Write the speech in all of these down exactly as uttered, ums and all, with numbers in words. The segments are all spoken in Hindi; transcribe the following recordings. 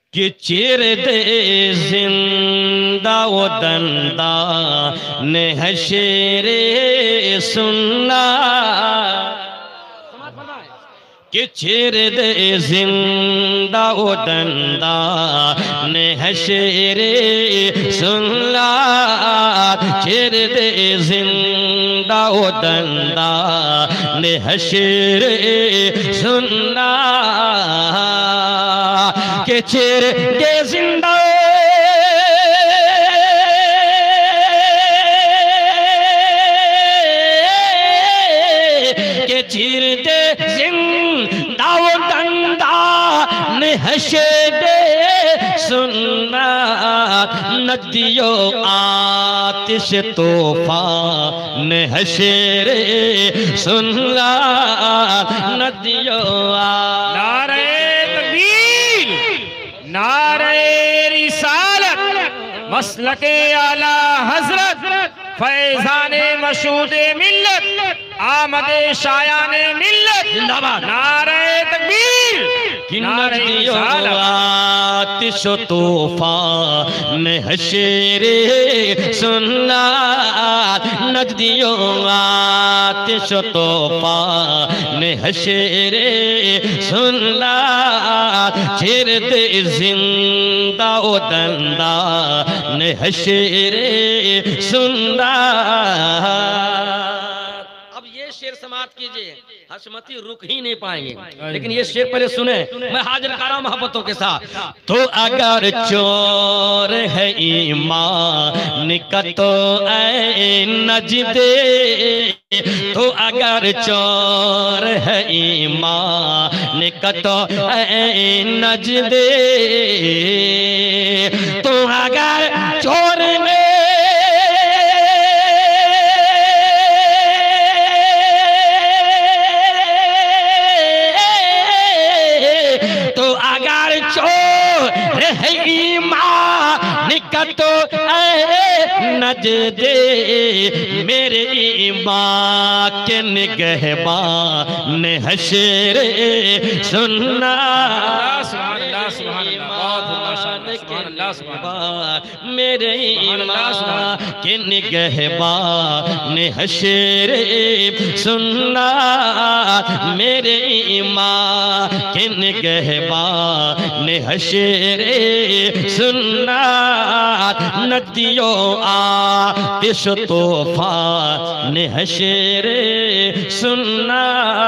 कि चीर दे जिंदा वो दंदा ने हशरे सुन्ना, कि चीर दे जिंदा वो दंदा ने हशरे सुन्ना, चीर दे जिंदा वो दंदा ने हशरे सुन्ना, के चीर के जिंदा के चीर दे जिंदा वो दंदा ने हशरे सुन्ना, नदियो आतिश तोफा ने हशरे सुन्ना, नदियो नारे तकबीर, नारे रिसालत, मसलके आला हजरत, फैजाने मशहूदे मिल्लत, आमदे शायाने मिल्लत, जिंदाबाद। नारे तकबीर, नदियो आतिश तोफा ने हशरे सुन्ना, नदियो आतिश तोफा ने हशरे सुन्ना, चीर दे जिंदा ओ दंदा ने हशरे सुन्ना। अब ये शेर समाप्त कीजिए, हशमती रुक ही नहीं पाएंगे, लेकिन ये शेर पहले सुने। मैं हाजिर कर रहा हूं मोहब्बतों के साथ। तो अगर चोर है ईमान का तो ऐ नजदे, तो अगर चोर है ईमान का तो ऐ नजदे, तो अगर चोर ने तो नजदे मेरे ईमान के निगहबान ने हशरे सुन्ना, मेरे ईमान के निगहबान ने हशरे सुन्ना, मेरे ईमान के निगहबान ने हशरे सुन्ना, नदियों आतिश तोफा ने हशरे सुन्ना।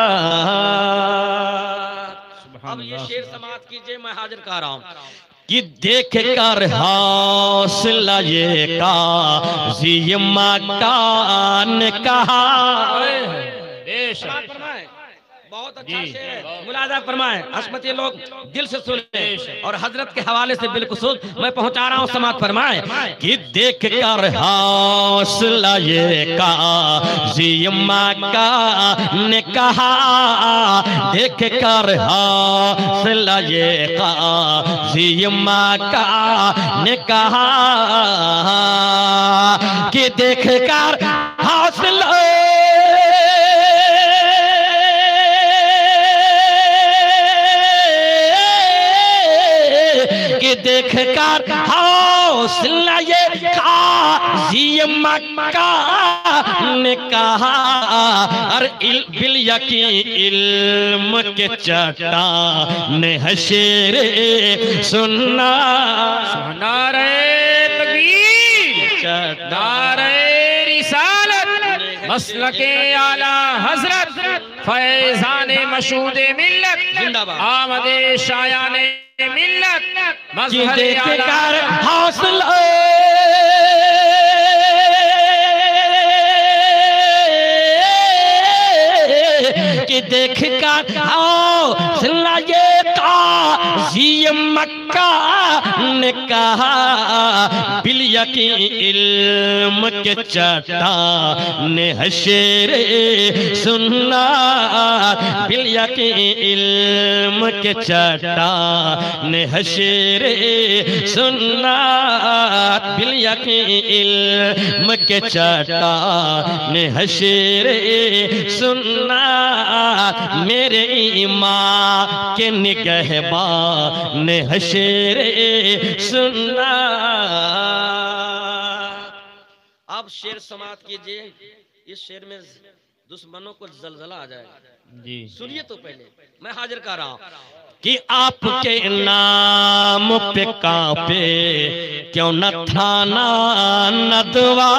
अब ये शेर समाप्त कीजिए, मैं हाजिर कर रहा हूं कि देख कर हौसला ये काज़ी मकान कहा, बहुत अच्छा शेर है, मुलाजा फरमाएं, हशमती लोग दिल से सुने और हजरत के हवाले से बिलखुसूस मैं पहुंचा रहा हूं, समाप्त फरमाएं कि देख कर हौसला ये काज़ी मकान ने कहा, देख कर हौसला ये काज़ी मकान ने कहा, कि देख कर हौसला देख कर हौसला ये काज़ी मक्का ने कहा, और बिल यकीन इल्म के चट्टान ने हशरे सुन्ना, नारे तकबीर, नारे रिसालत, मसलके आला हजरत, फैजाने मशहूदे मिल्लत, जिंदाबाद, आमदे शायाने मिल्लत, देख कर हौसला कि देख कर हौसला ये काज़ी मक्का ने कहा, बिल यकीन इल्म के चट्टान हशरे सुन्ना बिलिया के इल्म के चट्टान हशरे सुन्ना बिलिया के इल्म के चट्टान हशरे सुन्ना मेरे ईमान के निगहबान हशरे सुन्ना। अब शेर समाप्त कीजिए। इस शेर में दुश्मनों को जलजला आ जाएगा जी। सुनिए तो पहले मैं हाजिर कर रहा हूं कि आपके नाम पे कांपे क्यों न थाना नदवा।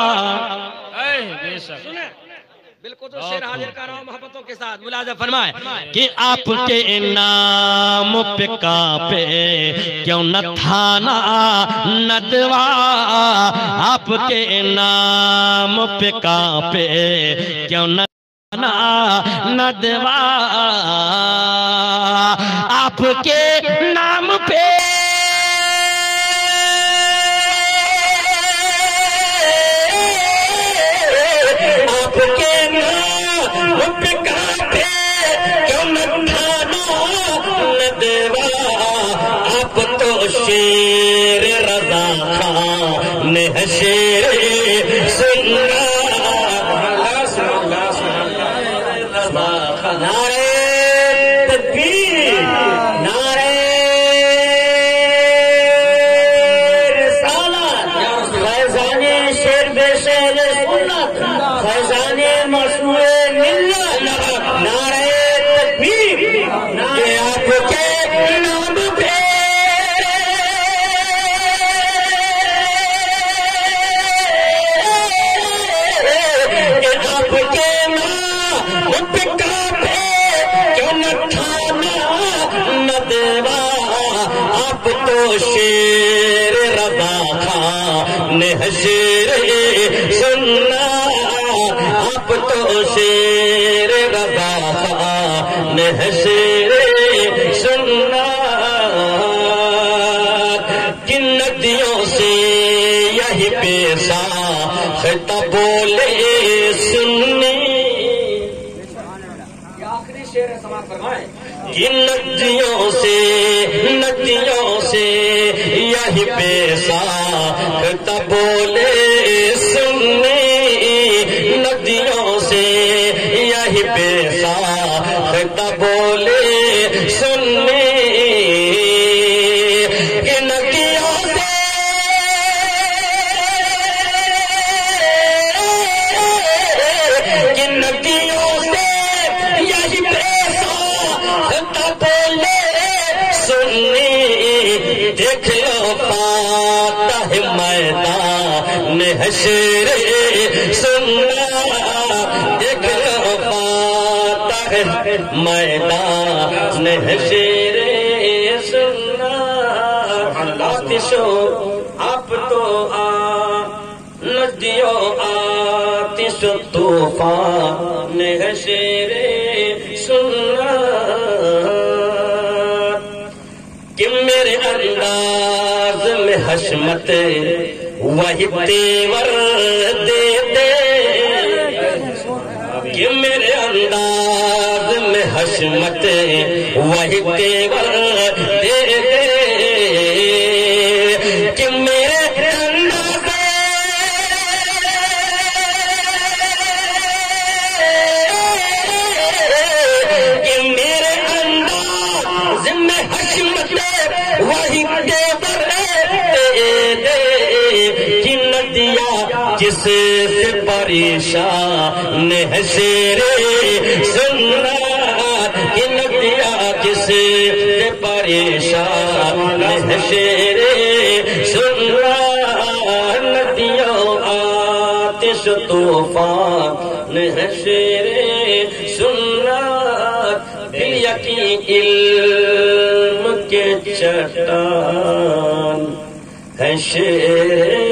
सुने बिल्कुल तो शेर हाजिर कर रहा हूं मोहब्बतों के साथ। मुलाजा फरमाए कि आपके नाम पे कांपे क्यों न थाना नदवा। आपके नाम पे कांपे क्यों न नदवा। आपके नाम पे आपके नाम पे कांपे क्यों न नदवा। आप तो शेर रज़ा खान है शेर सुन्ना। नारे तकबीर नारे रिसालत फैज़ाने शेर बेशेर सुन्नत फैज़ाने मशहूर मिल्लत। नारे तकबीर ये आपके नाम पे आपके नाम पे कांपे क्यों न थाना नदवा। आप तो शेर रज़ा खान है शेर सुन्ना। आप तो शेर रज़ा खान है शेर सुन्ना। किन नदियों से यही पेशा खिताब बोले सुन्नी। आखिरी शेर है समाप्त फरमाए कि नदियों से नदियों से यही पेशा खिताब बोले सुन्नी। नदियों से यही पेशा खिताब बोले सुन्नी। कि नदियों से कि नदियों से यही पेशा खिताब बोले सुन्नी। देख लो पाता है मैदान हशर सुन्ना। देख लो पाता है मैदान हशर सुन्ना। आतिशो आप तो आ नदियों आतिश तूफान हशर सुन्ना। कि मेरे अंदाज में हशमत वही तेवर दे दे। कि मेरे अंदाज में हशमत वही तेवर दे दे। कि मेरे अंदाज कि मेरे अंदाज में हशमत वही तेवर दे दे। कि नदिया जिससे परेशान है शेर सुन्ना। कि नदिया जिससे परेशान है शेर सुन्ना। नदियों आतिश तूफान है शेर सुन्ना। बिलिया की इल्म के चट्टान है शेर